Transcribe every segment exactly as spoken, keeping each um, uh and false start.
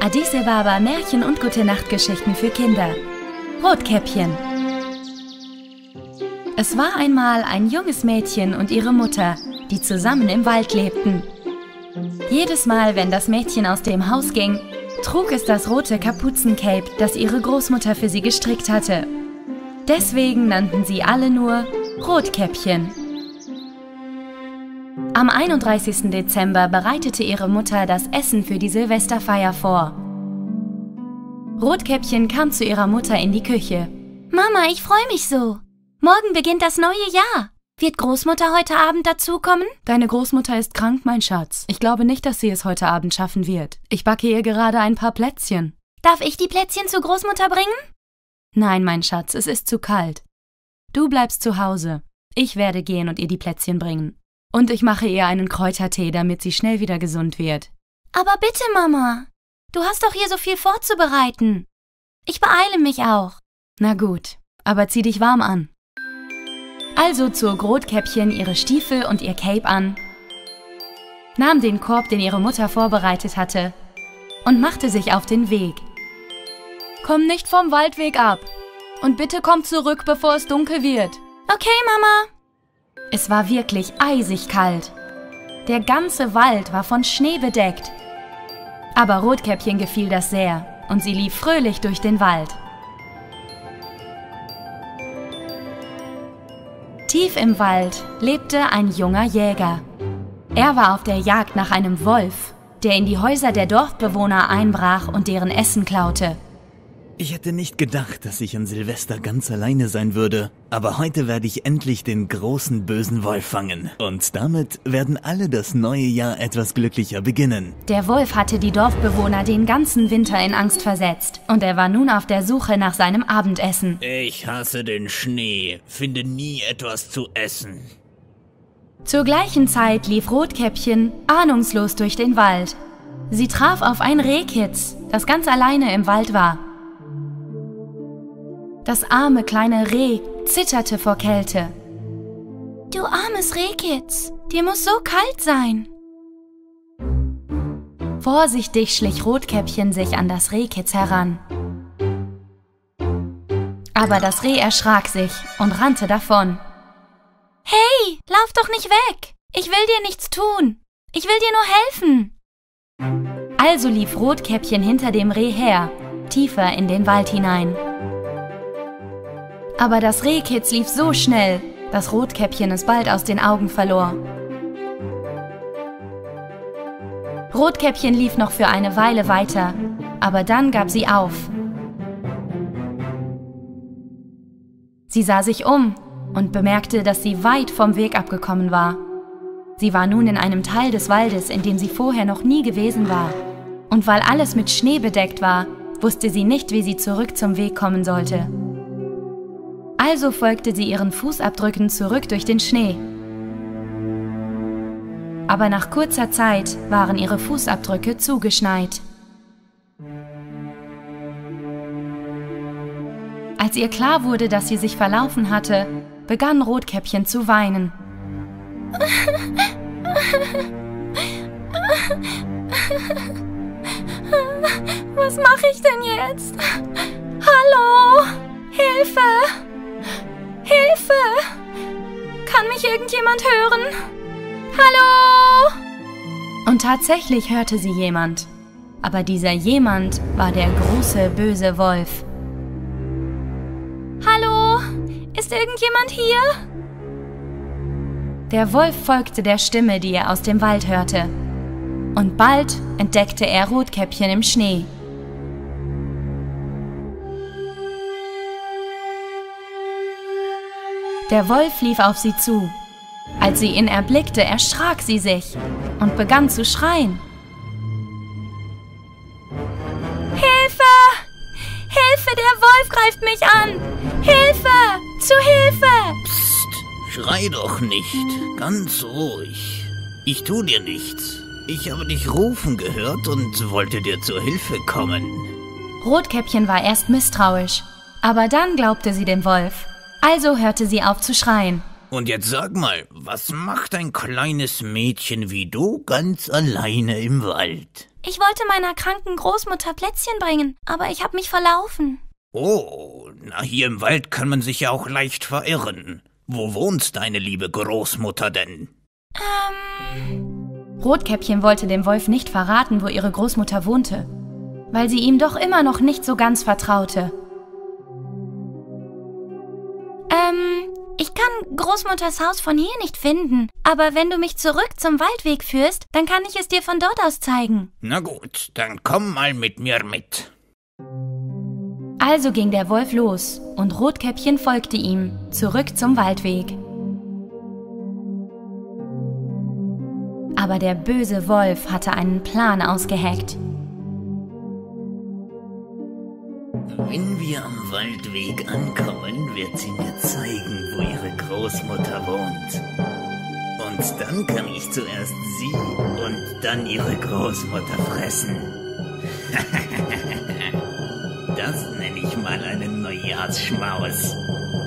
Addis Ababa Märchen und Gute-Nacht-Geschichten für Kinder. Rotkäppchen. Es war einmal ein junges Mädchen und ihre Mutter, die zusammen im Wald lebten. Jedes Mal, wenn das Mädchen aus dem Haus ging, trug es das rote Kapuzencape, das ihre Großmutter für sie gestrickt hatte. Deswegen nannten sie alle nur Rotkäppchen. Am einunddreißigsten Dezember bereitete ihre Mutter das Essen für die Silvesterfeier vor. Rotkäppchen kam zu ihrer Mutter in die Küche. Mama, ich freue mich so. Morgen beginnt das neue Jahr. Wird Großmutter heute Abend dazukommen? Deine Großmutter ist krank, mein Schatz. Ich glaube nicht, dass sie es heute Abend schaffen wird. Ich backe ihr gerade ein paar Plätzchen. Darf ich die Plätzchen zu Großmutter bringen? Nein, mein Schatz, es ist zu kalt. Du bleibst zu Hause. Ich werde gehen und ihr die Plätzchen bringen. Und ich mache ihr einen Kräutertee, damit sie schnell wieder gesund wird. Aber bitte, Mama. Du hast doch hier so viel vorzubereiten. Ich beeile mich auch. Na gut, aber zieh dich warm an. Also zog Rotkäppchen ihre Stiefel und ihr Cape an, nahm den Korb, den ihre Mutter vorbereitet hatte, und machte sich auf den Weg. Komm nicht vom Waldweg ab und bitte komm zurück, bevor es dunkel wird. Okay, Mama. Es war wirklich eisig kalt. Der ganze Wald war von Schnee bedeckt. Aber Rotkäppchen gefiel das sehr und sie lief fröhlich durch den Wald. Tief im Wald lebte ein junger Jäger. Er war auf der Jagd nach einem Wolf, der in die Häuser der Dorfbewohner einbrach und deren Essen klaute. Ich hätte nicht gedacht, dass ich an Silvester ganz alleine sein würde. Aber heute werde ich endlich den großen bösen Wolf fangen. Und damit werden alle das neue Jahr etwas glücklicher beginnen. Der Wolf hatte die Dorfbewohner den ganzen Winter in Angst versetzt. Und er war nun auf der Suche nach seinem Abendessen. Ich hasse den Schnee, finde nie etwas zu essen. Zur gleichen Zeit lief Rotkäppchen ahnungslos durch den Wald. Sie traf auf ein Rehkitz, das ganz alleine im Wald war. Das arme kleine Reh zitterte vor Kälte. Du armes Rehkitz, dir muss so kalt sein. Vorsichtig schlich Rotkäppchen sich an das Rehkitz heran. Aber das Reh erschrak sich und rannte davon. Hey, lauf doch nicht weg! Ich will dir nichts tun. Ich will dir nur helfen. Also lief Rotkäppchen hinter dem Reh her, tiefer in den Wald hinein. Aber das Rehkitz lief so schnell, dass Rotkäppchen es bald aus den Augen verlor. Rotkäppchen lief noch für eine Weile weiter, aber dann gab sie auf. Sie sah sich um und bemerkte, dass sie weit vom Weg abgekommen war. Sie war nun in einem Teil des Waldes, in dem sie vorher noch nie gewesen war. Und weil alles mit Schnee bedeckt war, wusste sie nicht, wie sie zurück zum Weg kommen sollte. Also folgte sie ihren Fußabdrücken zurück durch den Schnee. Aber nach kurzer Zeit waren ihre Fußabdrücke zugeschneit. Als ihr klar wurde, dass sie sich verlaufen hatte, begann Rotkäppchen zu weinen. Was mache ich denn jetzt? Hallo? Hilfe! Hilfe! Kann mich irgendjemand hören? Hallo? Und tatsächlich hörte sie jemand. Aber dieser jemand war der große, böse Wolf. Hallo? Ist irgendjemand hier? Der Wolf folgte der Stimme, die er aus dem Wald hörte. Und bald entdeckte er Rotkäppchen im Schnee. Der Wolf lief auf sie zu. Als sie ihn erblickte, erschrak sie sich und begann zu schreien. Hilfe! Hilfe, der Wolf greift mich an! Hilfe! Zu Hilfe! Psst, schrei doch nicht. Ganz ruhig. Ich tu dir nichts. Ich habe dich rufen gehört und wollte dir zur Hilfe kommen. Rotkäppchen war erst misstrauisch, aber dann glaubte sie dem Wolf. Also hörte sie auf zu schreien. Und jetzt sag mal, was macht ein kleines Mädchen wie du ganz alleine im Wald? Ich wollte meiner kranken Großmutter Plätzchen bringen, aber ich habe mich verlaufen. Oh, na hier im Wald kann man sich ja auch leicht verirren. Wo wohnt deine liebe Großmutter denn? Ähm... Rotkäppchen wollte dem Wolf nicht verraten, wo ihre Großmutter wohnte, weil sie ihm doch immer noch nicht so ganz vertraute. Ähm, ich kann Großmutters Haus von hier nicht finden, aber wenn du mich zurück zum Waldweg führst, dann kann ich es dir von dort aus zeigen. Na gut, dann komm mal mit mir mit. Also ging der Wolf los und Rotkäppchen folgte ihm, zurück zum Waldweg. Aber der böse Wolf hatte einen Plan ausgeheckt. Wenn wir am Waldweg ankommen, wird sie mir zeigen, wo ihre Großmutter wohnt. Und dann kann ich zuerst sie und dann ihre Großmutter fressen. Das nenne ich mal einen Neujahrsschmaus.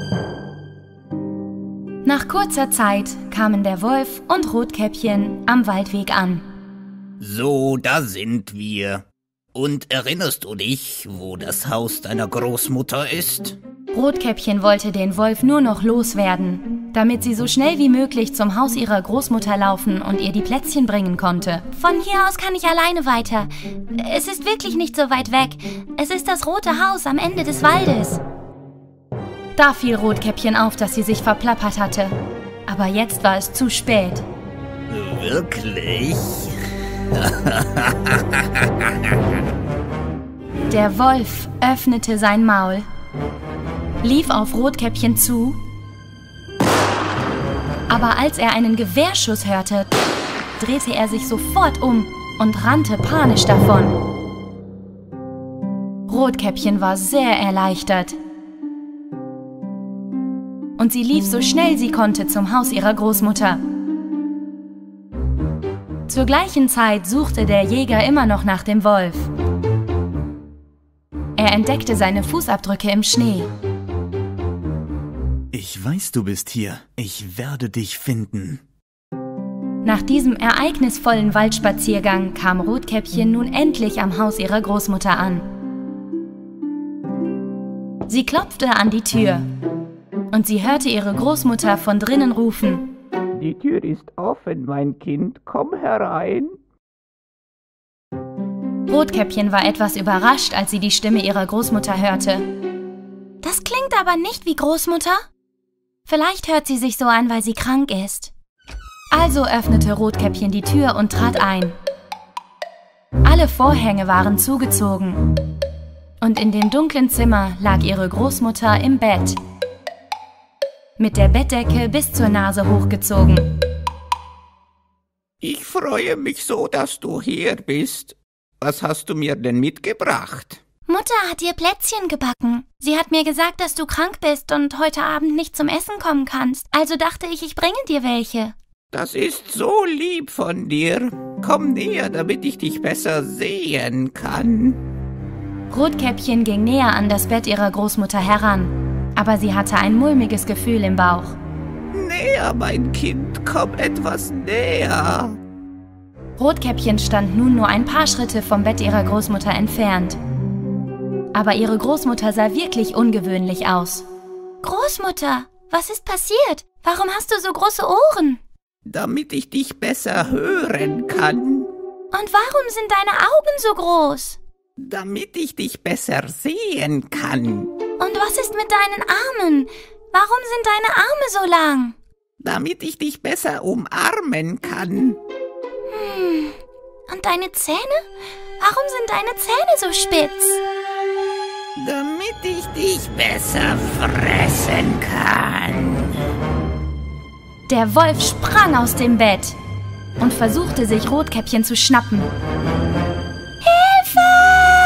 Nach kurzer Zeit kamen der Wolf und Rotkäppchen am Waldweg an. So, da sind wir. Und erinnerst du dich, wo das Haus deiner Großmutter ist? Rotkäppchen wollte den Wolf nur noch loswerden, damit sie so schnell wie möglich zum Haus ihrer Großmutter laufen und ihr die Plätzchen bringen konnte. Von hier aus kann ich alleine weiter. Es ist wirklich nicht so weit weg. Es ist das rote Haus am Ende des Waldes. Da fiel Rotkäppchen auf, dass sie sich verplappert hatte. Aber jetzt war es zu spät. Wirklich? Der Wolf öffnete sein Maul, lief auf Rotkäppchen zu, aber als er einen Gewehrschuss hörte, drehte er sich sofort um und rannte panisch davon. Rotkäppchen war sehr erleichtert. Und sie lief so schnell sie konnte zum Haus ihrer Großmutter. Zur gleichen Zeit suchte der Jäger immer noch nach dem Wolf. Er entdeckte seine Fußabdrücke im Schnee. Ich weiß, du bist hier. Ich werde dich finden. Nach diesem ereignisvollen Waldspaziergang kam Rotkäppchen nun endlich am Haus ihrer Großmutter an. Sie klopfte an die Tür und sie hörte ihre Großmutter von drinnen rufen: Die Tür ist offen, mein Kind, komm herein. Rotkäppchen war etwas überrascht, als sie die Stimme ihrer Großmutter hörte. Das klingt aber nicht wie Großmutter. Vielleicht hört sie sich so an, weil sie krank ist. Also öffnete Rotkäppchen die Tür und trat ein. Alle Vorhänge waren zugezogen. Und in dem dunklen Zimmer lag ihre Großmutter im Bett, mit der Bettdecke bis zur Nase hochgezogen. Ich freue mich so, dass du hier bist. Was hast du mir denn mitgebracht? Mutter hat dir Plätzchen gebacken. Sie hat mir gesagt, dass du krank bist und heute Abend nicht zum Essen kommen kannst. Also dachte ich, ich bringe dir welche. Das ist so lieb von dir. Komm näher, damit ich dich besser sehen kann. Rotkäppchen ging näher an das Bett ihrer Großmutter heran, aber sie hatte ein mulmiges Gefühl im Bauch. Näher, mein Kind, komm etwas näher. Rotkäppchen stand nun nur ein paar Schritte vom Bett ihrer Großmutter entfernt. Aber ihre Großmutter sah wirklich ungewöhnlich aus. Großmutter, was ist passiert? Warum hast du so große Ohren? Damit ich dich besser hören kann. Und warum sind deine Augen so groß? Damit ich dich besser sehen kann. Und was ist mit deinen Armen? Warum sind deine Arme so lang? Damit ich dich besser umarmen kann. Hm. Und deine Zähne? Warum sind deine Zähne so spitz? Damit ich dich besser fressen kann. Der Wolf sprang aus dem Bett und versuchte, sich Rotkäppchen zu schnappen. Hilfe!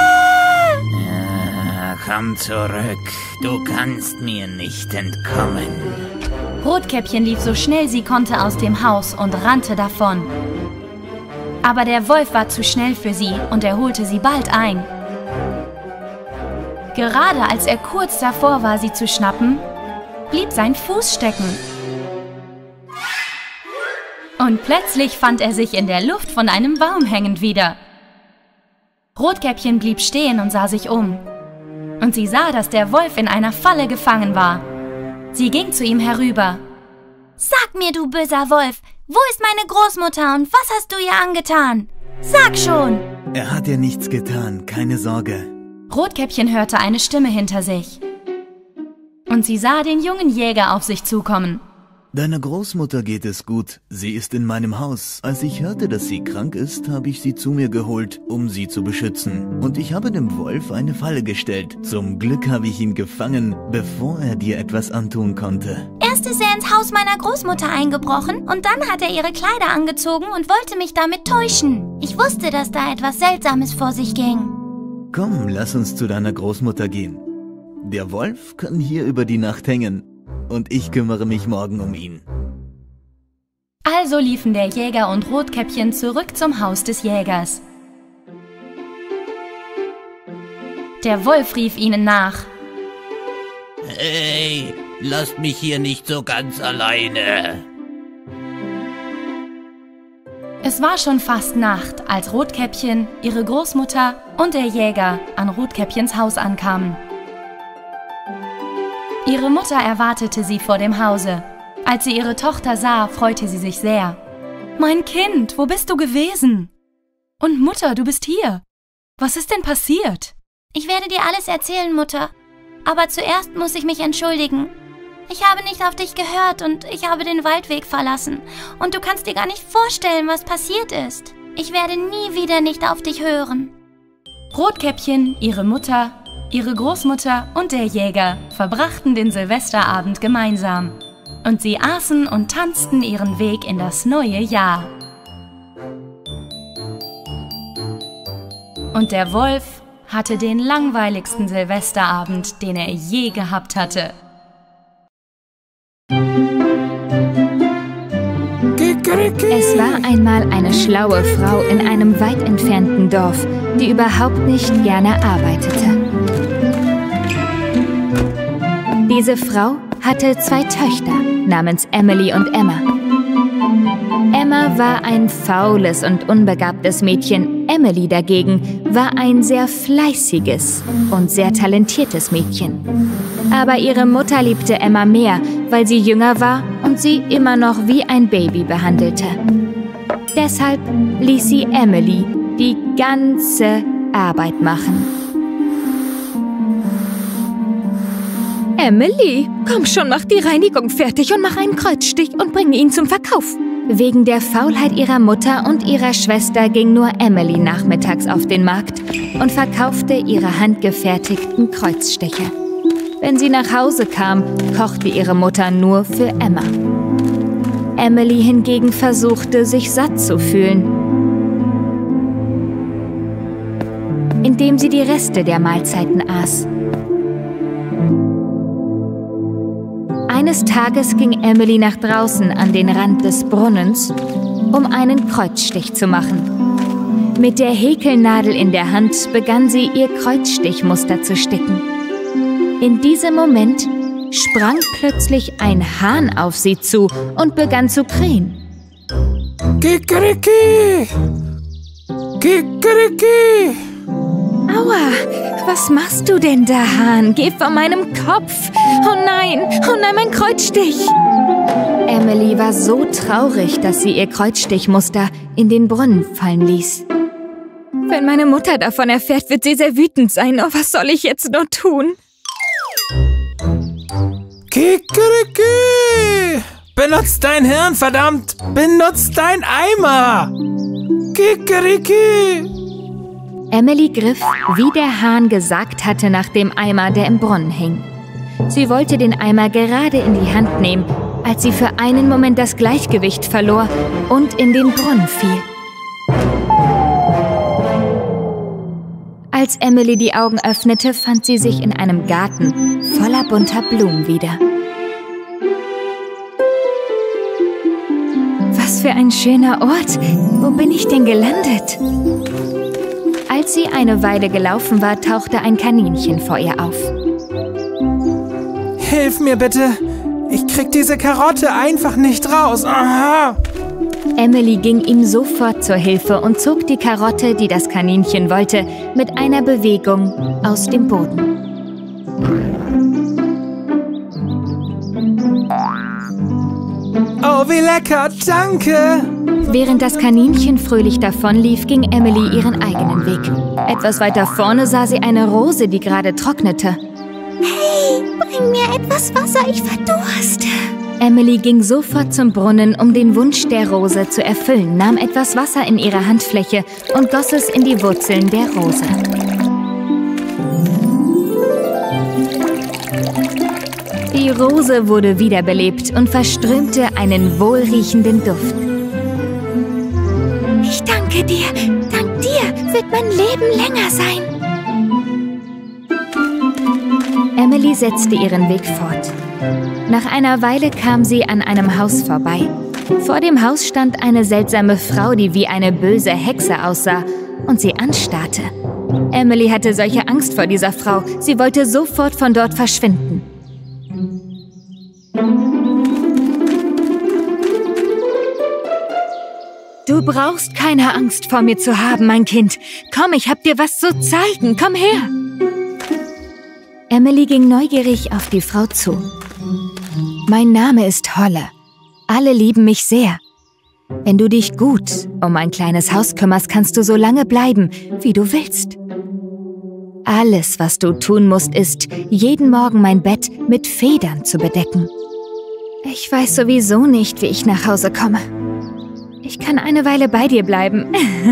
Ah, komm zurück, du kannst mir nicht entkommen. Rotkäppchen lief so schnell sie konnte aus dem Haus und rannte davon. Aber der Wolf war zu schnell für sie und er holte sie bald ein. Gerade als er kurz davor war, sie zu schnappen, blieb sein Fuß stecken. Und plötzlich fand er sich in der Luft von einem Baum hängend wieder. Rotkäppchen blieb stehen und sah sich um. Und sie sah, dass der Wolf in einer Falle gefangen war. Sie ging zu ihm herüber. Sag mir, du böser Wolf, wo ist meine Großmutter und was hast du ihr angetan? Sag schon! Er hat ihr nichts getan, keine Sorge. Rotkäppchen hörte eine Stimme hinter sich. Und sie sah den jungen Jäger auf sich zukommen. Deiner Großmutter geht es gut. Sie ist in meinem Haus. Als ich hörte, dass sie krank ist, habe ich sie zu mir geholt, um sie zu beschützen. Und ich habe dem Wolf eine Falle gestellt. Zum Glück habe ich ihn gefangen, bevor er dir etwas antun konnte. Erst ist er ins Haus meiner Großmutter eingebrochen und dann hat er ihre Kleider angezogen und wollte mich damit täuschen. Ich wusste, dass da etwas Seltsames vor sich ging. Komm, lass uns zu deiner Großmutter gehen. Der Wolf kann hier über die Nacht hängen. Und ich kümmere mich morgen um ihn. Also liefen der Jäger und Rotkäppchen zurück zum Haus des Jägers. Der Wolf rief ihnen nach. Hey, lasst mich hier nicht so ganz alleine. Es war schon fast Nacht, als Rotkäppchen, ihre Großmutter und der Jäger an Rotkäppchens Haus ankamen. Ihre Mutter erwartete sie vor dem Hause. Als sie ihre Tochter sah, freute sie sich sehr. »Mein Kind, wo bist du gewesen?« »Und Mutter, du bist hier. Was ist denn passiert?« »Ich werde dir alles erzählen, Mutter. Aber zuerst muss ich mich entschuldigen. Ich habe nicht auf dich gehört und ich habe den Waldweg verlassen. Und du kannst dir gar nicht vorstellen, was passiert ist. Ich werde nie wieder nicht auf dich hören.« Rotkäppchen, ihre Mutter, ihre Großmutter und der Jäger verbrachten den Silvesterabend gemeinsam. Und sie aßen und tanzten ihren Weg in das neue Jahr. Und der Wolf hatte den langweiligsten Silvesterabend, den er je gehabt hatte. Es war einmal eine schlaue Frau in einem weit entfernten Dorf, die überhaupt nicht gerne arbeitete. Diese Frau hatte zwei Töchter namens Emily und Emma. Emma war ein faules und unbegabtes Mädchen. Emily dagegen war ein sehr fleißiges und sehr talentiertes Mädchen. Aber ihre Mutter liebte Emma mehr, weil sie jünger war und sie immer noch wie ein Baby behandelte. Deshalb ließ sie Emily die ganze Arbeit machen. Emily, komm schon, mach die Reinigung fertig und mach einen Kreuzstich und bringe ihn zum Verkauf. Wegen der Faulheit ihrer Mutter und ihrer Schwester ging nur Emily nachmittags auf den Markt und verkaufte ihre handgefertigten Kreuzstiche. Wenn sie nach Hause kam, kochte ihre Mutter nur für Emma. Emily hingegen versuchte, sich satt zu fühlen, indem sie die Reste der Mahlzeiten aß. Eines Tages ging Emily nach draußen an den Rand des Brunnens, um einen Kreuzstich zu machen. Mit der Häkelnadel in der Hand begann sie, ihr Kreuzstichmuster zu sticken. In diesem Moment sprang plötzlich ein Hahn auf sie zu und begann zu krähen. Kikeriki! Kikeriki! Aua, was machst du denn da, Hahn? Geh von meinem Kopf! Oh nein, oh nein, mein Kreuzstich! Emily war so traurig, dass sie ihr Kreuzstichmuster in den Brunnen fallen ließ. Wenn meine Mutter davon erfährt, wird sie sehr wütend sein. Oh, was soll ich jetzt nur tun? Kikeriki! Benutzt dein Hirn, verdammt! Benutzt dein Eimer! Kikeriki! Emily griff, wie der Hahn gesagt hatte, nach dem Eimer, der im Brunnen hing. Sie wollte den Eimer gerade in die Hand nehmen, als sie für einen Moment das Gleichgewicht verlor und in den Brunnen fiel. Als Emily die Augen öffnete, fand sie sich in einem Garten voller bunter Blumen wieder. Was für ein schöner Ort! Wo bin ich denn gelandet? Als sie eine Weile gelaufen war, tauchte ein Kaninchen vor ihr auf. Hilf mir bitte! Ich krieg diese Karotte einfach nicht raus! Aha! Emily ging ihm sofort zur Hilfe und zog die Karotte, die das Kaninchen wollte, mit einer Bewegung aus dem Boden. Oh, wie lecker, danke! Während das Kaninchen fröhlich davonlief, ging Emily ihren eigenen Weg. Etwas weiter vorne sah sie eine Rose, die gerade trocknete. Hey, bring mir etwas Wasser, ich verdurste. Emily ging sofort zum Brunnen, um den Wunsch der Rose zu erfüllen, nahm etwas Wasser in ihre Handfläche und goss es in die Wurzeln der Rose. Die Rose wurde wiederbelebt und verströmte einen wohlriechenden Duft. Ich danke dir. Dank dir wird mein Leben länger sein. Emily setzte ihren Weg fort. Nach einer Weile kam sie an einem Haus vorbei. Vor dem Haus stand eine seltsame Frau, die wie eine böse Hexe aussah und sie anstarrte. Emily hatte solche Angst vor dieser Frau. Sie wollte sofort von dort verschwinden. Du brauchst keine Angst vor mir zu haben, mein Kind. Komm, ich hab dir was zu zeigen. Komm her. Emily ging neugierig auf die Frau zu. Mein Name ist Holle. Alle lieben mich sehr. Wenn du dich gut um ein kleines Haus kümmerst, kannst du so lange bleiben, wie du willst. Alles, was du tun musst, ist, jeden Morgen mein Bett mit Federn zu bedecken. Ich weiß sowieso nicht, wie ich nach Hause komme. Ich kann eine Weile bei dir bleiben.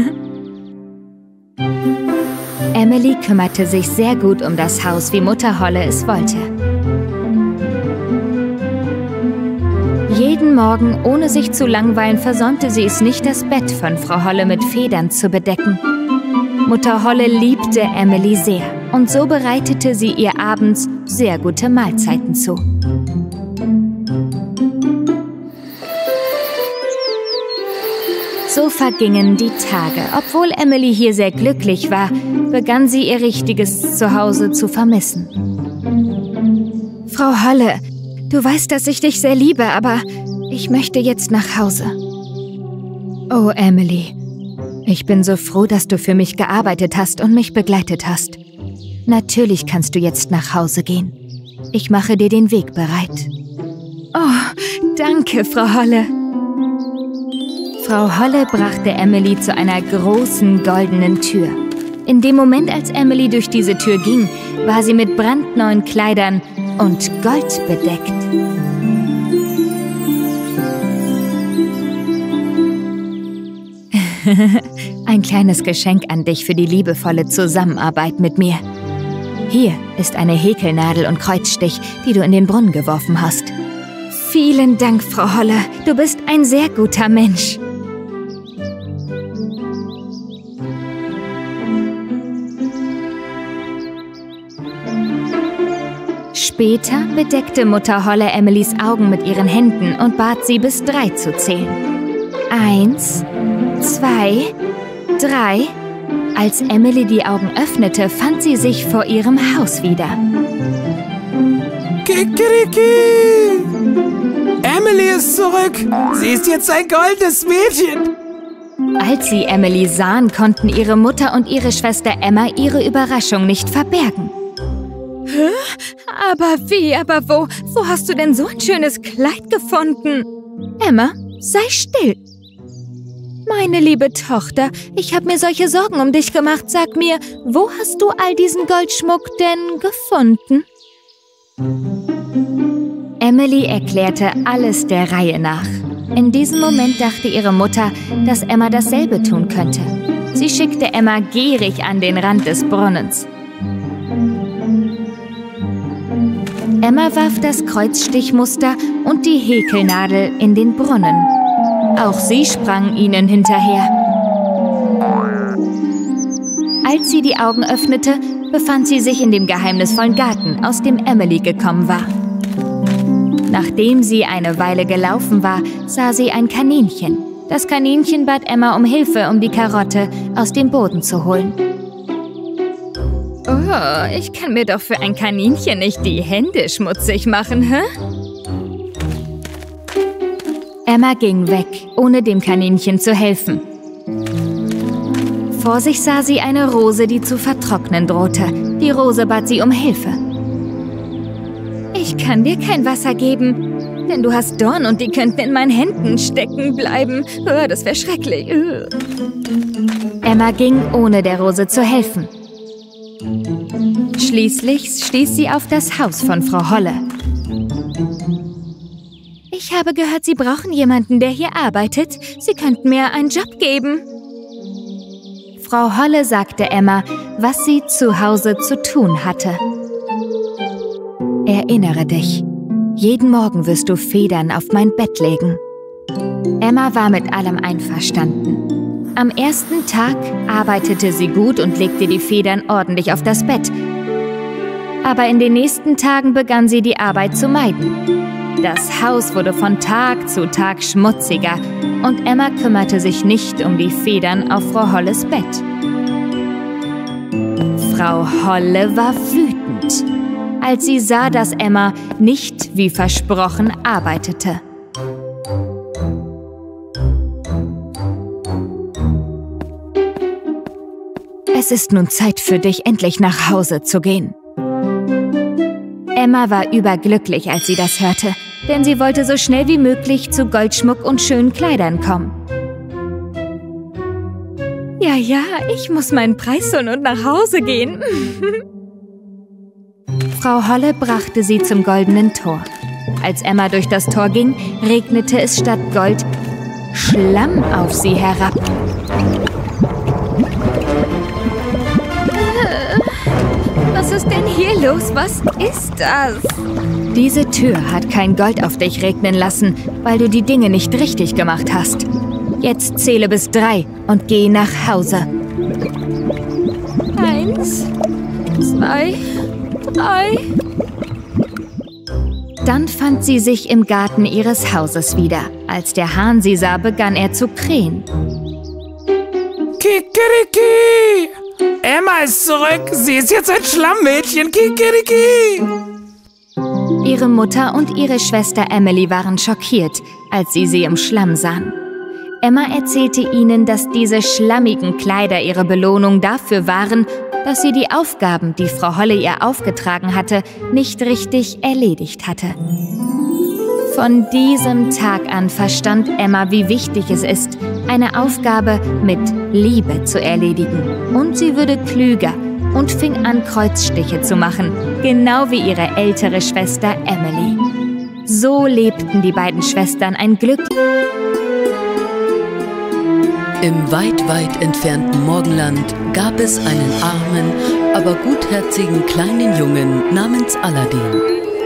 Emily kümmerte sich sehr gut um das Haus, wie Mutter Holle es wollte. Jeden Morgen, ohne sich zu langweilen, versäumte sie es nicht, das Bett von Frau Holle mit Federn zu bedecken. Mutter Holle liebte Emily sehr und so bereitete sie ihr abends sehr gute Mahlzeiten zu. So vergingen die Tage. Obwohl Emily hier sehr glücklich war, begann sie ihr richtiges Zuhause zu vermissen. Frau Holle, du weißt, dass ich dich sehr liebe, aber ich möchte jetzt nach Hause. Oh, Emily, ich bin so froh, dass du für mich gearbeitet hast und mich begleitet hast. Natürlich kannst du jetzt nach Hause gehen. Ich mache dir den Weg bereit. Oh, danke, Frau Holle. Frau Holle brachte Emily zu einer großen goldenen Tür. In dem Moment, als Emily durch diese Tür ging, war sie mit brandneuen Kleidern und Gold bedeckt. Ein kleines Geschenk an dich für die liebevolle Zusammenarbeit mit mir. Hier ist eine Häkelnadel und Kreuzstich, die du in den Brunnen geworfen hast. Vielen Dank, Frau Holle. Du bist ein sehr guter Mensch. Später bedeckte Mutter Holle Emilys Augen mit ihren Händen und bat sie, bis drei zu zählen. Eins, zwei, drei. Als Emily die Augen öffnete, fand sie sich vor ihrem Haus wieder. Kikeriki! Emily ist zurück! Sie ist jetzt ein goldenes Mädchen! Als sie Emily sahen, konnten ihre Mutter und ihre Schwester Emma ihre Überraschung nicht verbergen. Hä? Aber wie, aber wo? Wo hast du denn so ein schönes Kleid gefunden? Emma, sei still. Meine liebe Tochter, ich habe mir solche Sorgen um dich gemacht. Sag mir, wo hast du all diesen Goldschmuck denn gefunden? Emily erklärte alles der Reihe nach. In diesem Moment dachte ihre Mutter, dass Emma dasselbe tun könnte. Sie schickte Emma gierig an den Rand des Brunnens. Emma warf das Kreuzstichmuster und die Häkelnadel in den Brunnen. Auch sie sprang ihnen hinterher. Als sie die Augen öffnete, befand sie sich in dem geheimnisvollen Garten, aus dem Emily gekommen war. Nachdem sie eine Weile gelaufen war, sah sie ein Kaninchen. Das Kaninchen bat Emma um Hilfe, um die Karotte aus dem Boden zu holen. Oh, ich kann mir doch für ein Kaninchen nicht die Hände schmutzig machen, hä? Emma ging weg, ohne dem Kaninchen zu helfen. Vor sich sah sie eine Rose, die zu vertrocknen drohte. Die Rose bat sie um Hilfe. »Ich kann dir kein Wasser geben, denn du hast Dorn und die könnten in meinen Händen stecken bleiben. Oh, das wäre schrecklich.« Emma ging, ohne der Rose zu helfen. Schließlich stieß sie auf das Haus von Frau Holle. »Ich habe gehört, Sie brauchen jemanden, der hier arbeitet. Sie könnten mir einen Job geben.« Frau Holle sagte Emma, was sie zu Hause zu tun hatte. »Erinnere dich, jeden Morgen wirst du Federn auf mein Bett legen.« Emma war mit allem einverstanden. Am ersten Tag arbeitete sie gut und legte die Federn ordentlich auf das Bett. Aber in den nächsten Tagen begann sie die Arbeit zu meiden. Das Haus wurde von Tag zu Tag schmutziger und Emma kümmerte sich nicht um die Federn auf Frau Holles Bett. Frau Holle war wütend, als sie sah, dass Emma nicht wie versprochen arbeitete. »Es ist nun Zeit für dich, endlich nach Hause zu gehen.« Emma war überglücklich, als sie das hörte, denn sie wollte so schnell wie möglich zu Goldschmuck und schönen Kleidern kommen. »Ja, ja, ich muss meinen Preis holen und nach Hause gehen.« Frau Holle brachte sie zum goldenen Tor. Als Emma durch das Tor ging, regnete es statt Gold Schlamm auf sie herab. Was ist denn hier los? Was ist das? Diese Tür hat kein Gold auf dich regnen lassen, weil du die Dinge nicht richtig gemacht hast. Jetzt zähle bis drei und geh nach Hause. Eins, zwei, drei. Dann fand sie sich im Garten ihres Hauses wieder. Als der Hahn sie sah, begann er zu krähen. Kikeriki! Emma ist zurück! Sie ist jetzt ein Schlammmädchen! Kikeriki! Ihre Mutter und ihre Schwester Emily waren schockiert, als sie sie im Schlamm sahen. Emma erzählte ihnen, dass diese schlammigen Kleider ihre Belohnung dafür waren, dass sie die Aufgaben, die Frau Holle ihr aufgetragen hatte, nicht richtig erledigt hatte. Von diesem Tag an verstand Emma, wie wichtig es ist, eine Aufgabe mit Liebe zu erledigen. Und sie wurde klüger und fing an, Kreuzstiche zu machen, genau wie ihre ältere Schwester Emily. So lebten die beiden Schwestern ein Glück. Im weit, weit entfernten Morgenland gab es einen armen, aber gutherzigen kleinen Jungen namens Aladdin.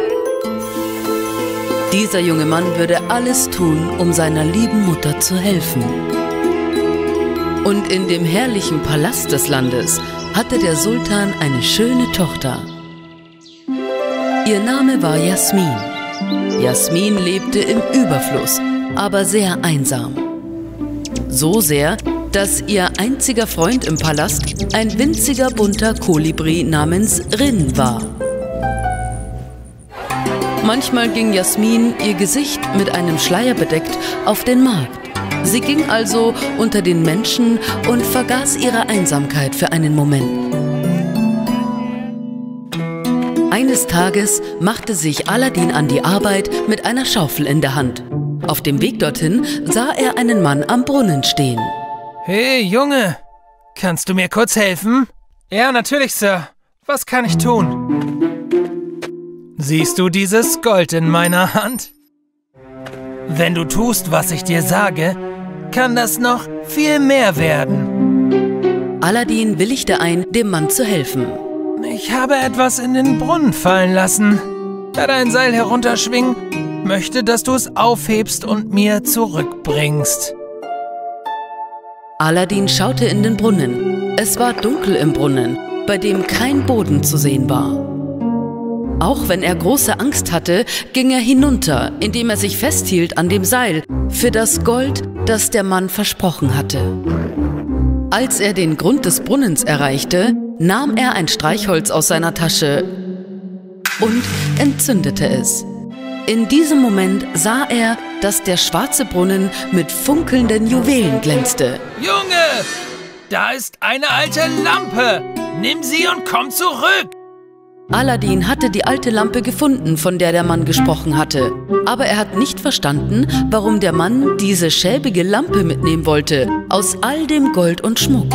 Dieser junge Mann würde alles tun, um seiner lieben Mutter zu helfen. Und in dem herrlichen Palast des Landes hatte der Sultan eine schöne Tochter. Ihr Name war Jasmin. Jasmin lebte im Überfluss, aber sehr einsam. So sehr, dass ihr einziger Freund im Palast ein winziger bunter Kolibri namens Rin war. Manchmal ging Jasmin, ihr Gesicht mit einem Schleier bedeckt, auf den Markt. Sie ging also unter den Menschen und vergaß ihre Einsamkeit für einen Moment. Eines Tages machte sich Aladdin an die Arbeit mit einer Schaufel in der Hand. Auf dem Weg dorthin sah er einen Mann am Brunnen stehen. Hey, Junge, kannst du mir kurz helfen? Ja, natürlich, Sir. Was kann ich tun? Siehst du dieses Gold in meiner Hand? Wenn du tust, was ich dir sage, kann das noch viel mehr werden. Aladdin willigte ein, dem Mann zu helfen. Ich habe etwas in den Brunnen fallen lassen. Werde ein Seil herunterschwingen, möchte, dass du es aufhebst und mir zurückbringst. Aladdin schaute in den Brunnen. Es war dunkel im Brunnen, bei dem kein Boden zu sehen war. Auch wenn er große Angst hatte, ging er hinunter, indem er sich festhielt an dem Seil für das Gold, das der Mann versprochen hatte. Als er den Grund des Brunnens erreichte, nahm er ein Streichholz aus seiner Tasche und entzündete es. In diesem Moment sah er, dass der schwarze Brunnen mit funkelnden Juwelen glänzte. Junge, da ist eine alte Lampe. Nimm sie und komm zurück. Aladdin hatte die alte Lampe gefunden, von der der Mann gesprochen hatte. Aber er hat nicht verstanden, warum der Mann diese schäbige Lampe mitnehmen wollte, aus all dem Gold und Schmuck.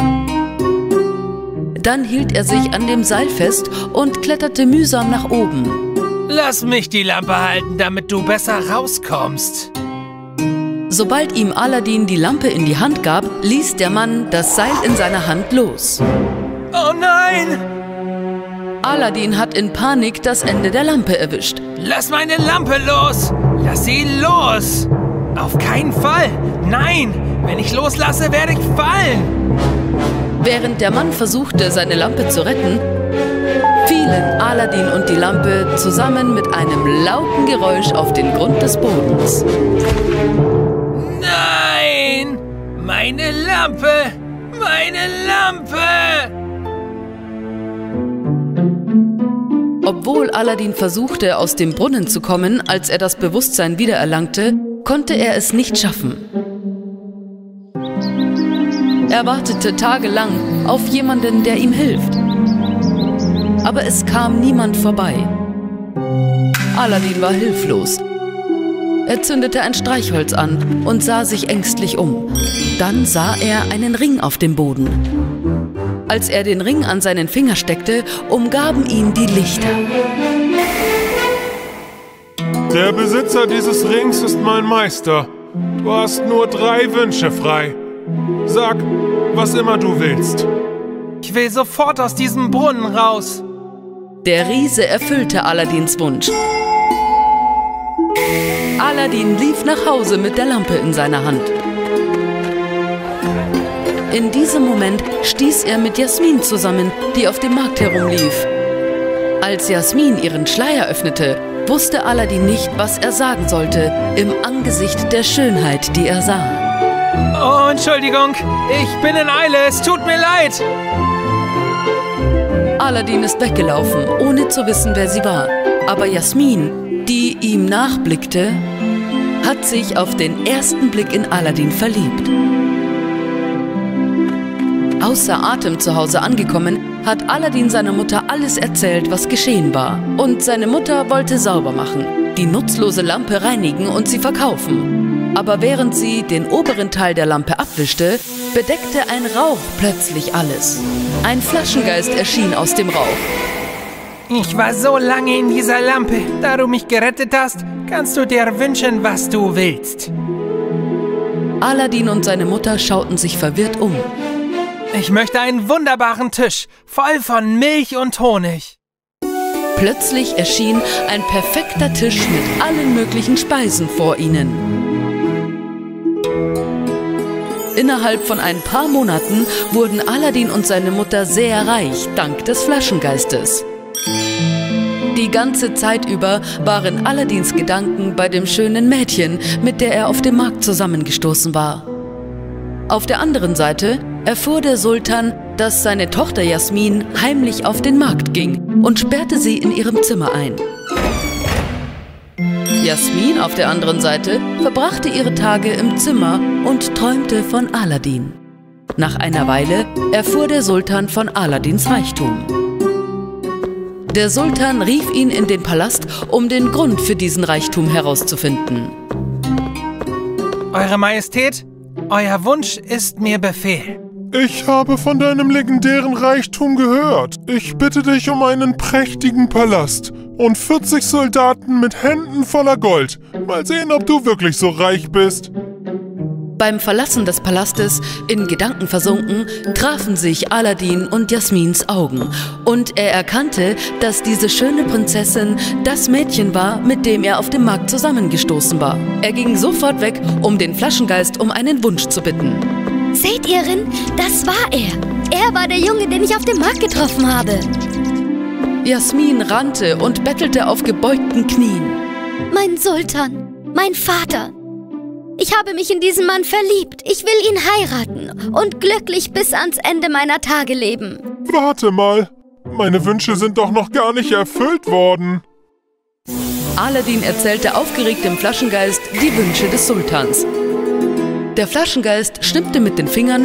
Dann hielt er sich an dem Seil fest und kletterte mühsam nach oben. Lass mich die Lampe halten, damit du besser rauskommst. Sobald ihm Aladdin die Lampe in die Hand gab, ließ der Mann das Seil in seiner Hand los. Oh nein! Aladdin hat in Panik das Ende der Lampe erwischt. Lass meine Lampe los! Lass sie los! Auf keinen Fall! Nein! Wenn ich loslasse, werde ich fallen! Während der Mann versuchte, seine Lampe zu retten, fielen Aladdin und die Lampe zusammen mit einem lauten Geräusch auf den Grund des Bodens. Nein! Meine Lampe! Meine Lampe! Obwohl Aladdin versuchte, aus dem Brunnen zu kommen, als er das Bewusstsein wiedererlangte, konnte er es nicht schaffen. Er wartete tagelang auf jemanden, der ihm hilft. Aber es kam niemand vorbei. Aladdin war hilflos. Er zündete ein Streichholz an und sah sich ängstlich um. Dann sah er einen Ring auf dem Boden. Als er den Ring an seinen Finger steckte, umgaben ihn die Lichter. Der Besitzer dieses Rings ist mein Meister. Du hast nur drei Wünsche frei. Sag, was immer du willst. Ich will sofort aus diesem Brunnen raus. Der Riese erfüllte Aladdins Wunsch. Aladdin lief nach Hause mit der Lampe in seiner Hand. In diesem Moment stieß er mit Jasmin zusammen, die auf dem Markt herumlief. Als Jasmin ihren Schleier öffnete, wusste Aladdin nicht, was er sagen sollte im Angesicht der Schönheit, die er sah. Oh, Entschuldigung, ich bin in Eile, es tut mir leid. Aladdin ist weggelaufen, ohne zu wissen, wer sie war. Aber Jasmin, die ihm nachblickte, hat sich auf den ersten Blick in Aladdin verliebt. Außer Atem zu Hause angekommen, hat Aladdin seiner Mutter alles erzählt, was geschehen war. Und seine Mutter wollte sauber machen, die nutzlose Lampe reinigen und sie verkaufen. Aber während sie den oberen Teil der Lampe abwischte, bedeckte ein Rauch plötzlich alles. Ein Flaschengeist erschien aus dem Rauch. Ich war so lange in dieser Lampe. Da du mich gerettet hast, kannst du dir wünschen, was du willst. Aladdin und seine Mutter schauten sich verwirrt um. Ich möchte einen wunderbaren Tisch, voll von Milch und Honig. Plötzlich erschien ein perfekter Tisch mit allen möglichen Speisen vor ihnen. Innerhalb von ein paar Monaten wurden Aladdin und seine Mutter sehr reich, dank des Flaschengeistes. Die ganze Zeit über waren Aladdins Gedanken bei dem schönen Mädchen, mit der er auf dem Markt zusammengestoßen war. Auf der anderen Seite erfuhr der Sultan, dass seine Tochter Jasmin heimlich auf den Markt ging und sperrte sie in ihrem Zimmer ein. Jasmin auf der anderen Seite verbrachte ihre Tage im Zimmer und träumte von Aladdin. Nach einer Weile erfuhr der Sultan von Aladdins Reichtum. Der Sultan rief ihn in den Palast, um den Grund für diesen Reichtum herauszufinden. Eure Majestät, euer Wunsch ist mir Befehl. Ich habe von deinem legendären Reichtum gehört. Ich bitte dich um einen prächtigen Palast und vierzig Soldaten mit Händen voller Gold. Mal sehen, ob du wirklich so reich bist. Beim Verlassen des Palastes, in Gedanken versunken, trafen sich Aladdin und Jasmins Augen. Und er erkannte, dass diese schöne Prinzessin das Mädchen war, mit dem er auf dem Markt zusammengestoßen war. Er ging sofort weg, um den Flaschengeist um einen Wunsch zu bitten. Seht ihr, Rin? Das war er. Er war der Junge, den ich auf dem Markt getroffen habe. Jasmin rannte und bettelte auf gebeugten Knien. Mein Sultan, mein Vater. Ich habe mich in diesen Mann verliebt. Ich will ihn heiraten und glücklich bis ans Ende meiner Tage leben. Warte mal, meine Wünsche sind doch noch gar nicht erfüllt worden. Aladin erzählte aufgeregt dem Flaschengeist die Wünsche des Sultans. Der Flaschengeist stimmte mit den Fingern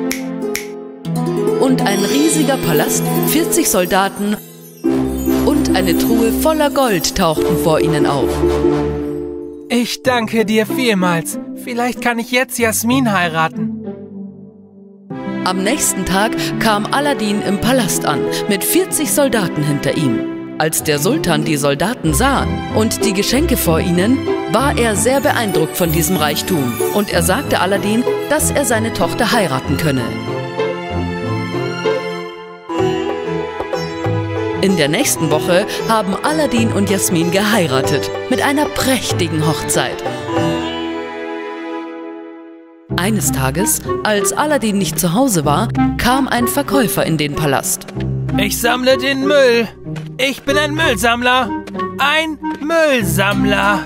und ein riesiger Palast, vierzig Soldaten und eine Truhe voller Gold tauchten vor ihnen auf. Ich danke dir vielmals. Vielleicht kann ich jetzt Jasmin heiraten. Am nächsten Tag kam Aladin im Palast an, mit vierzig Soldaten hinter ihm. Als der Sultan die Soldaten sah und die Geschenke vor ihnen, war er sehr beeindruckt von diesem Reichtum und er sagte Aladin, dass er seine Tochter heiraten könne. In der nächsten Woche haben Aladin und Jasmin geheiratet, mit einer prächtigen Hochzeit. Eines Tages, als Aladin nicht zu Hause war, kam ein Verkäufer in den Palast. Ich sammle den Müll. Ich bin ein Müllsammler. Ein Müllsammler.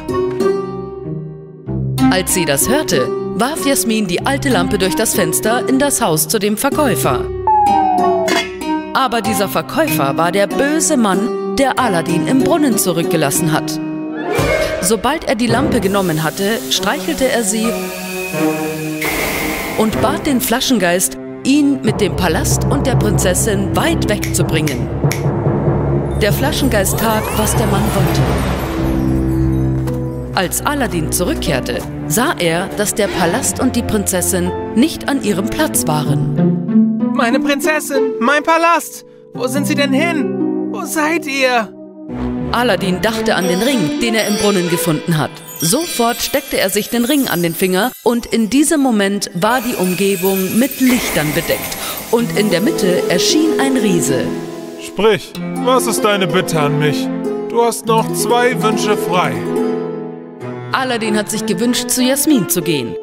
Als sie das hörte, warf Jasmin die alte Lampe durch das Fenster in das Haus zu dem Verkäufer. Aber dieser Verkäufer war der böse Mann, der Aladin im Brunnen zurückgelassen hat. Sobald er die Lampe genommen hatte, streichelte er sie und bat den Flaschengeist, ihn mit dem Palast und der Prinzessin weit wegzubringen. Der Flaschengeist tat, was der Mann wollte. Als Aladin zurückkehrte, sah er, dass der Palast und die Prinzessin nicht an ihrem Platz waren. Meine Prinzessin, mein Palast! Wo sind sie denn hin? Wo seid ihr? Aladin dachte an den Ring, den er im Brunnen gefunden hat. Sofort steckte er sich den Ring an den Finger und in diesem Moment war die Umgebung mit Lichtern bedeckt und in der Mitte erschien ein Riese. Sprich, was ist deine Bitte an mich? Du hast noch zwei Wünsche frei. Aladin hat sich gewünscht, zu Jasmin zu gehen.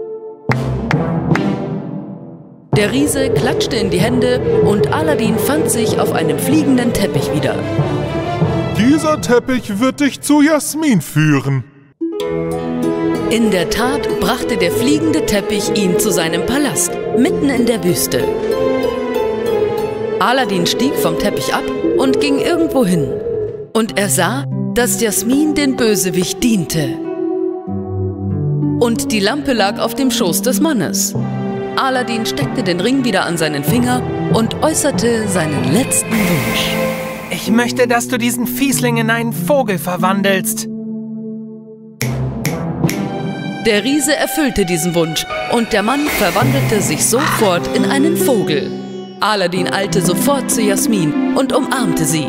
Der Riese klatschte in die Hände und Aladin fand sich auf einem fliegenden Teppich wieder. Dieser Teppich wird dich zu Jasmin führen. In der Tat brachte der fliegende Teppich ihn zu seinem Palast, mitten in der Wüste. Aladin stieg vom Teppich ab und ging irgendwo hin. Und er sah, dass Jasmin den Bösewicht diente. Und die Lampe lag auf dem Schoß des Mannes. Aladin steckte den Ring wieder an seinen Finger und äußerte seinen letzten Wunsch. Ich möchte, dass du diesen Fiesling in einen Vogel verwandelst. Der Riese erfüllte diesen Wunsch und der Mann verwandelte sich sofort in einen Vogel. Aladin eilte sofort zu Jasmin und umarmte sie.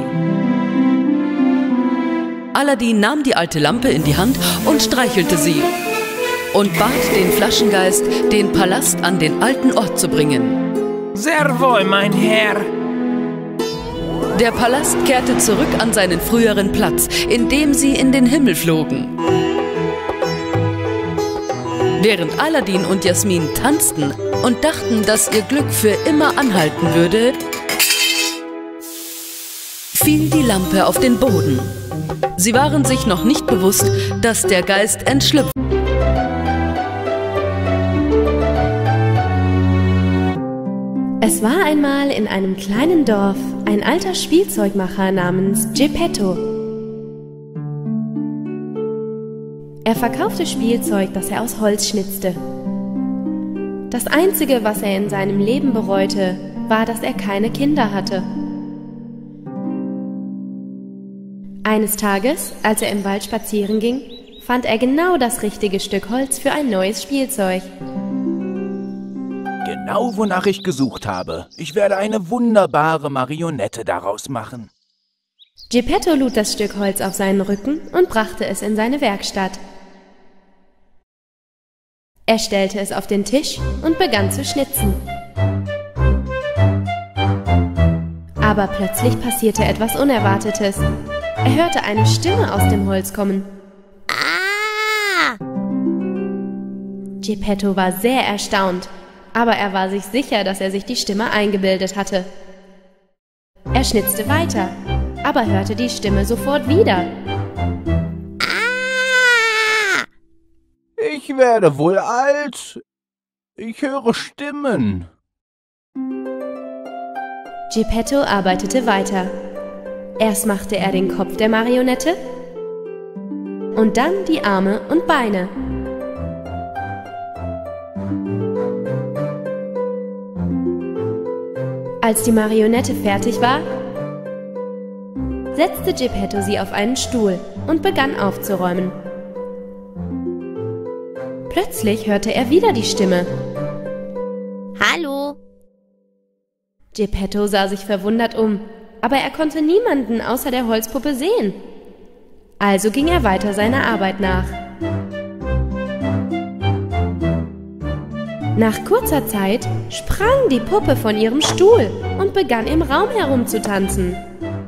Aladin nahm die alte Lampe in die Hand und streichelte sie und bat den Flaschengeist, den Palast an den alten Ort zu bringen. Sehr wohl, mein Herr. Der Palast kehrte zurück an seinen früheren Platz, indem sie in den Himmel flogen. Während Aladin und Jasmin tanzten und dachten, dass ihr Glück für immer anhalten würde, fiel die Lampe auf den Boden. Sie waren sich noch nicht bewusst, dass der Geist entschlüpft. Es war einmal in einem kleinen Dorf ein alter Spielzeugmacher namens Geppetto. Er verkaufte Spielzeug, das er aus Holz schnitzte. Das Einzige, was er in seinem Leben bereute, war, dass er keine Kinder hatte. Eines Tages, als er im Wald spazieren ging, fand er genau das richtige Stück Holz für ein neues Spielzeug. Genau, wonach ich gesucht habe. Ich werde eine wunderbare Marionette daraus machen. Geppetto lud das Stück Holz auf seinen Rücken und brachte es in seine Werkstatt. Er stellte es auf den Tisch und begann zu schnitzen. Aber plötzlich passierte etwas Unerwartetes. Er hörte eine Stimme aus dem Holz kommen. Ah! Geppetto war sehr erstaunt, aber er war sich sicher, dass er sich die Stimme eingebildet hatte. Er schnitzte weiter, aber hörte die Stimme sofort wieder. Ich werde wohl alt. Ich höre Stimmen. Geppetto arbeitete weiter. Erst machte er den Kopf der Marionette, und dann die Arme und Beine. Als die Marionette fertig war, setzte Geppetto sie auf einen Stuhl und begann aufzuräumen. Plötzlich hörte er wieder die Stimme. Hallo? Geppetto sah sich verwundert um, aber er konnte niemanden außer der Holzpuppe sehen. Also ging er weiter seiner Arbeit nach. Nach kurzer Zeit sprang die Puppe von ihrem Stuhl und begann im Raum herumzutanzen.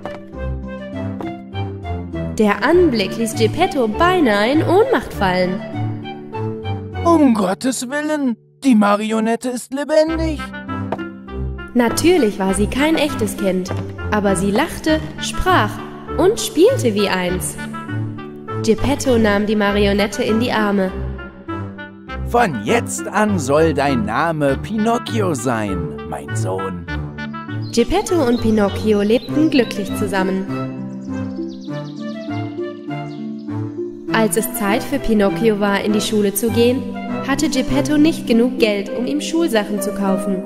Der Anblick ließ Geppetto beinahe in Ohnmacht fallen. Um Gottes Willen, die Marionette ist lebendig. Natürlich war sie kein echtes Kind, aber sie lachte, sprach und spielte wie eins. Geppetto nahm die Marionette in die Arme. Von jetzt an soll dein Name Pinocchio sein, mein Sohn. Geppetto und Pinocchio lebten glücklich zusammen. Als es Zeit für Pinocchio war, in die Schule zu gehen, hatte Geppetto nicht genug Geld, um ihm Schulsachen zu kaufen.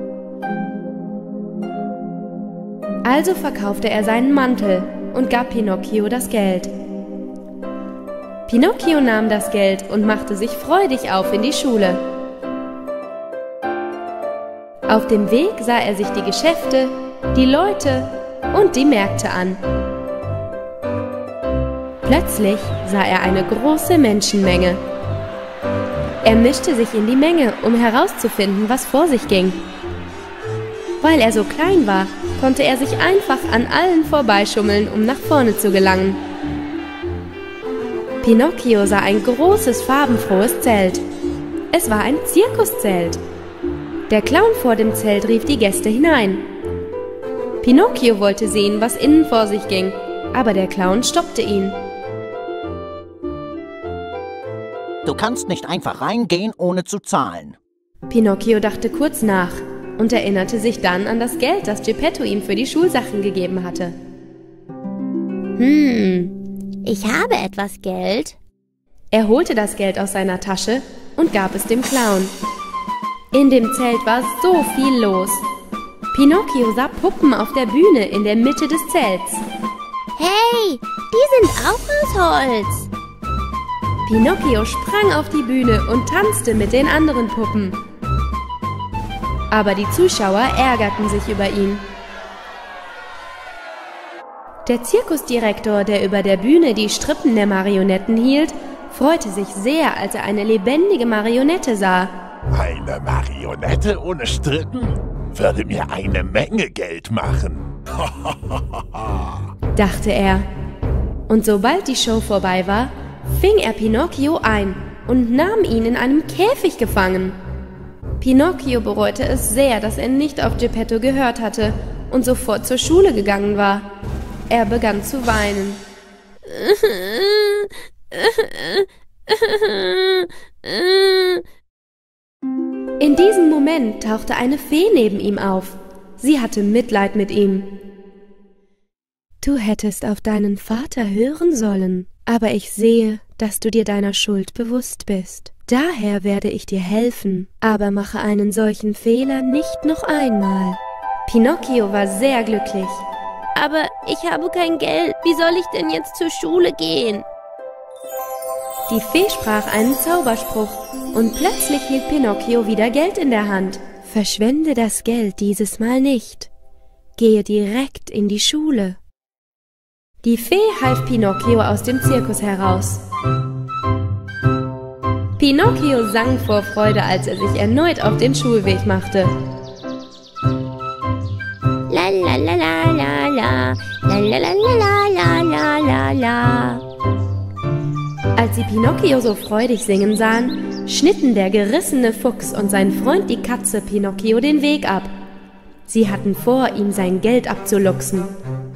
Also verkaufte er seinen Mantel und gab Pinocchio das Geld. Pinocchio nahm das Geld und machte sich freudig auf in die Schule. Auf dem Weg sah er sich die Geschäfte, die Leute und die Märkte an. Plötzlich sah er eine große Menschenmenge. Er mischte sich in die Menge, um herauszufinden, was vor sich ging. Weil er so klein war, konnte er sich einfach an allen vorbeischummeln, um nach vorne zu gelangen. Pinocchio sah ein großes, farbenfrohes Zelt. Es war ein Zirkuszelt. Der Clown vor dem Zelt rief die Gäste hinein. Pinocchio wollte sehen, was innen vor sich ging, aber der Clown stoppte ihn. Du kannst nicht einfach reingehen, ohne zu zahlen. Pinocchio dachte kurz nach und erinnerte sich dann an das Geld, das Geppetto ihm für die Schulsachen gegeben hatte. Hm... Ich habe etwas Geld. Er holte das Geld aus seiner Tasche und gab es dem Clown. In dem Zelt war so viel los. Pinocchio sah Puppen auf der Bühne in der Mitte des Zelts. Hey, die sind auch aus Holz. Pinocchio sprang auf die Bühne und tanzte mit den anderen Puppen. Aber die Zuschauer ärgerten sich über ihn. Der Zirkusdirektor, der über der Bühne die Strippen der Marionetten hielt, freute sich sehr, als er eine lebendige Marionette sah. Eine Marionette ohne Strippen würde mir eine Menge Geld machen, dachte er. Und sobald die Show vorbei war, fing er Pinocchio ein und nahm ihn in einem Käfig gefangen. Pinocchio bereute es sehr, dass er nicht auf Geppetto gehört hatte und sofort zur Schule gegangen war. Er begann zu weinen. In diesem Moment tauchte eine Fee neben ihm auf. Sie hatte Mitleid mit ihm. Du hättest auf deinen Vater hören sollen, aber ich sehe, dass du dir deiner Schuld bewusst bist. Daher werde ich dir helfen, aber mache einen solchen Fehler nicht noch einmal. Pinocchio war sehr glücklich. Aber ich habe kein Geld. Wie soll ich denn jetzt zur Schule gehen? Die Fee sprach einen Zauberspruch und plötzlich hielt Pinocchio wieder Geld in der Hand. Verschwende das Geld dieses Mal nicht. Gehe direkt in die Schule. Die Fee half Pinocchio aus dem Zirkus heraus. Pinocchio sang vor Freude, als er sich erneut auf den Schulweg machte. La la la la la la, la la la la la la la la. Als sie Pinocchio so freudig singen sahen, schnitten der gerissene Fuchs und sein Freund die Katze Pinocchio den Weg ab. Sie hatten vor, ihm sein Geld abzuluchsen.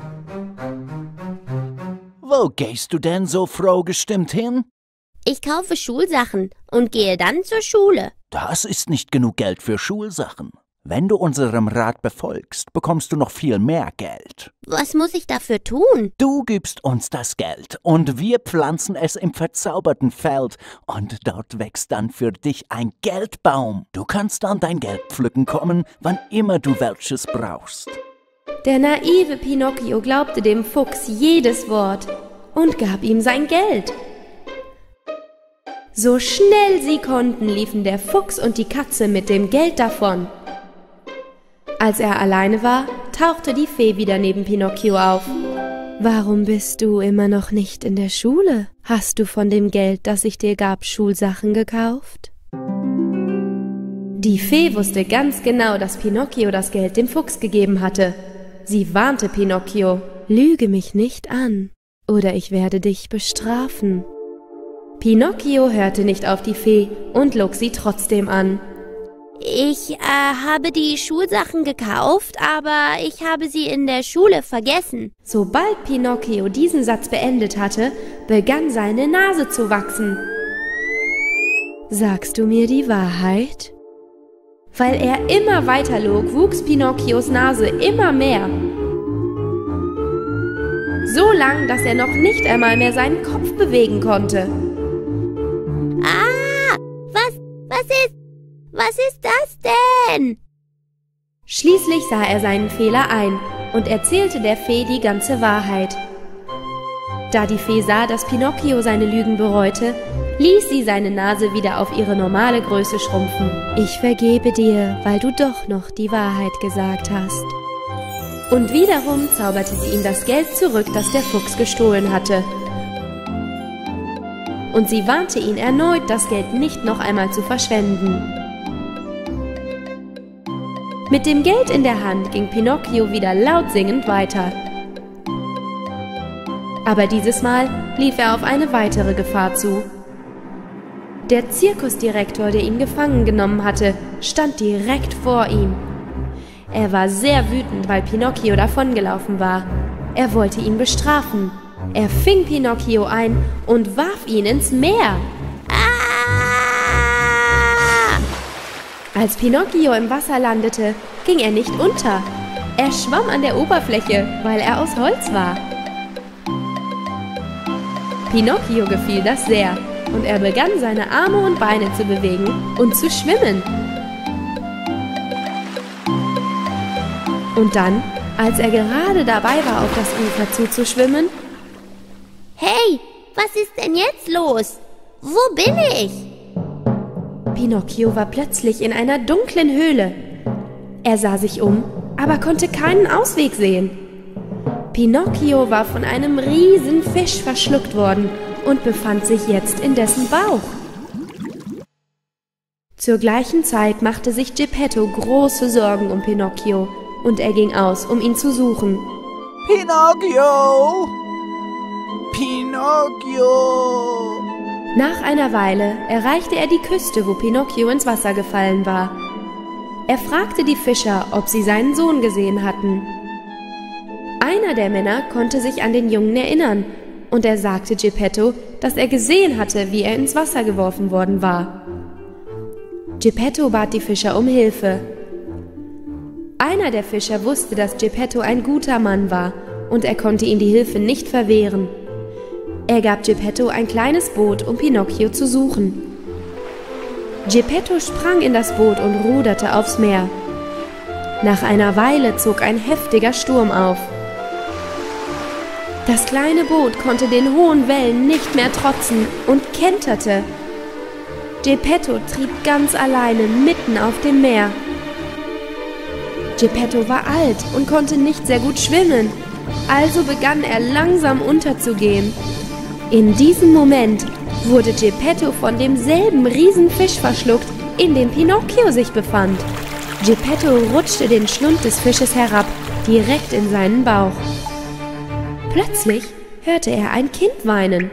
Wo gehst du denn so froh gestimmt hin? Ich kaufe Schulsachen und gehe dann zur Schule. Das ist nicht genug Geld für Schulsachen. Wenn du unserem Rat befolgst, bekommst du noch viel mehr Geld. Was muss ich dafür tun? Du gibst uns das Geld und wir pflanzen es im verzauberten Feld und dort wächst dann für dich ein Geldbaum. Du kannst dann dein Geld pflücken kommen, wann immer du welches brauchst. Der naive Pinocchio glaubte dem Fuchs jedes Wort und gab ihm sein Geld. So schnell sie konnten, liefen der Fuchs und die Katze mit dem Geld davon. Als er alleine war, tauchte die Fee wieder neben Pinocchio auf. »Warum bist du immer noch nicht in der Schule? Hast du von dem Geld, das ich dir gab, Schulsachen gekauft?« Die Fee wusste ganz genau, dass Pinocchio das Geld dem Fuchs gegeben hatte. Sie warnte Pinocchio: »Lüge mich nicht an, oder ich werde dich bestrafen.« Pinocchio hörte nicht auf die Fee und log sie trotzdem an. Ich äh, habe die Schulsachen gekauft, aber ich habe sie in der Schule vergessen. Sobald Pinocchio diesen Satz beendet hatte, begann seine Nase zu wachsen. »Sagst du mir die Wahrheit?« Weil er immer weiter log, wuchs Pinocchios Nase immer mehr. So lang, dass er noch nicht einmal mehr seinen Kopf bewegen konnte. Ah, was, was ist, was ist das denn? Schließlich sah er seinen Fehler ein und erzählte der Fee die ganze Wahrheit. Da die Fee sah, dass Pinocchio seine Lügen bereute, ließ sie seine Nase wieder auf ihre normale Größe schrumpfen. »Ich vergebe dir, weil du doch noch die Wahrheit gesagt hast.« Und wiederum zauberte sie ihm das Geld zurück, das der Fuchs gestohlen hatte. Und sie warnte ihn erneut, das Geld nicht noch einmal zu verschwenden. Mit dem Geld in der Hand ging Pinocchio wieder laut singend weiter. Aber dieses Mal lief er auf eine weitere Gefahr zu. Der Zirkusdirektor, der ihn gefangen genommen hatte, stand direkt vor ihm. Er war sehr wütend, weil Pinocchio davongelaufen war. Er wollte ihn bestrafen. Er fing Pinocchio ein und warf ihn ins Meer. Ah! Als Pinocchio im Wasser landete, ging er nicht unter. Er schwamm an der Oberfläche, weil er aus Holz war. Pinocchio gefiel das sehr und er begann, seine Arme und Beine zu bewegen und zu schwimmen. Und dann, als er gerade dabei war, auf das Ufer zuzuschwimmen: »Hey, was ist denn jetzt los? Wo bin ich?« Pinocchio war plötzlich in einer dunklen Höhle. Er sah sich um, aber konnte keinen Ausweg sehen. Pinocchio war von einem riesen Fisch verschluckt worden und befand sich jetzt in dessen Bauch. Zur gleichen Zeit machte sich Geppetto große Sorgen um Pinocchio und er ging aus, um ihn zu suchen. Pinocchio! Pinocchio! Nach einer Weile erreichte er die Küste, wo Pinocchio ins Wasser gefallen war. Er fragte die Fischer, ob sie seinen Sohn gesehen hatten. Einer der Männer konnte sich an den Jungen erinnern und er sagte Geppetto, dass er gesehen hatte, wie er ins Wasser geworfen worden war. Geppetto bat die Fischer um Hilfe. Einer der Fischer wusste, dass Geppetto ein guter Mann war und er konnte ihm die Hilfe nicht verwehren. Er gab Geppetto ein kleines Boot, um Pinocchio zu suchen. Geppetto sprang in das Boot und ruderte aufs Meer. Nach einer Weile zog ein heftiger Sturm auf. Das kleine Boot konnte den hohen Wellen nicht mehr trotzen und kenterte. Geppetto trieb ganz alleine mitten auf dem Meer. Geppetto war alt und konnte nicht sehr gut schwimmen, also begann er langsam unterzugehen. In diesem Moment wurde Geppetto von demselben Riesenfisch verschluckt, in dem Pinocchio sich befand. Geppetto rutschte den Schlund des Fisches herab, direkt in seinen Bauch. Plötzlich hörte er ein Kind weinen.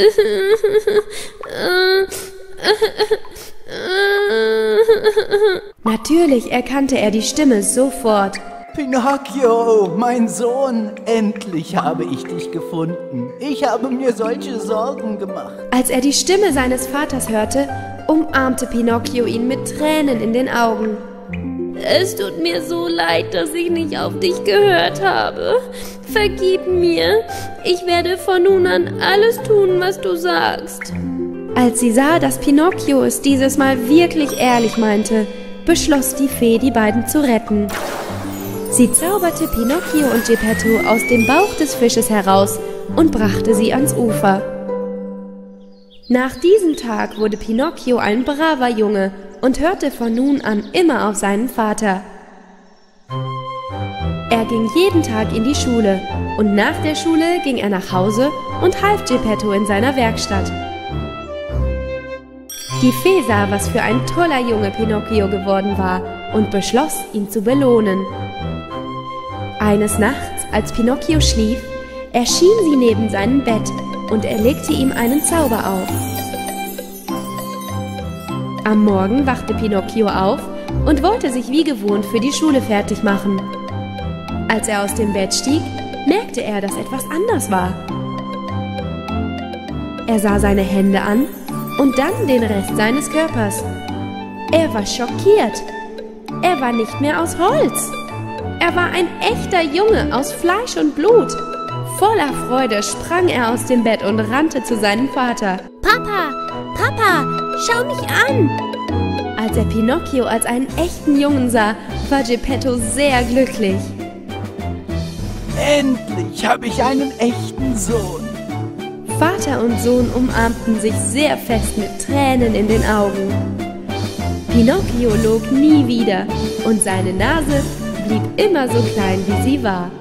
Natürlich erkannte er die Stimme sofort. Pinocchio, mein Sohn, endlich habe ich dich gefunden. Ich habe mir solche Sorgen gemacht. Als er die Stimme seines Vaters hörte, umarmte Pinocchio ihn mit Tränen in den Augen. Es tut mir so leid, dass ich nicht auf dich gehört habe. Vergib mir. Ich werde von nun an alles tun, was du sagst. Als sie sah, dass Pinocchio es dieses Mal wirklich ehrlich meinte, beschloss die Fee, die beiden zu retten. Sie zauberte Pinocchio und Geppetto aus dem Bauch des Fisches heraus und brachte sie ans Ufer. Nach diesem Tag wurde Pinocchio ein braver Junge und hörte von nun an immer auf seinen Vater. Er ging jeden Tag in die Schule und nach der Schule ging er nach Hause und half Geppetto in seiner Werkstatt. Die Fee sah, was für ein toller Junge Pinocchio geworden war und beschloss, ihn zu belohnen. Eines Nachts, als Pinocchio schlief, erschien sie neben seinem Bett und er legte ihm einen Zauber auf. Am Morgen wachte Pinocchio auf und wollte sich wie gewohnt für die Schule fertig machen. Als er aus dem Bett stieg, merkte er, dass etwas anders war. Er sah seine Hände an und dann den Rest seines Körpers. Er war schockiert. Er war nicht mehr aus Holz. Er war ein echter Junge aus Fleisch und Blut. Voller Freude sprang er aus dem Bett und rannte zu seinem Vater. Papa, Papa, schau mich an! Als er Pinocchio als einen echten Jungen sah, war Geppetto sehr glücklich. Endlich habe ich einen echten Sohn. Vater und Sohn umarmten sich sehr fest mit Tränen in den Augen. Pinocchio log nie wieder und seine Nase blieb immer so klein, wie sie war.